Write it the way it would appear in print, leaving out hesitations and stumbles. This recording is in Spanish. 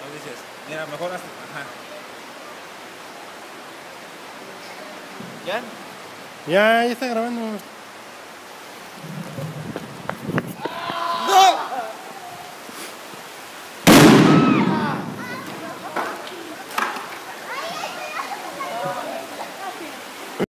No dices, mira, mejor hasta... Ajá. ¿Ya? Ya está grabando.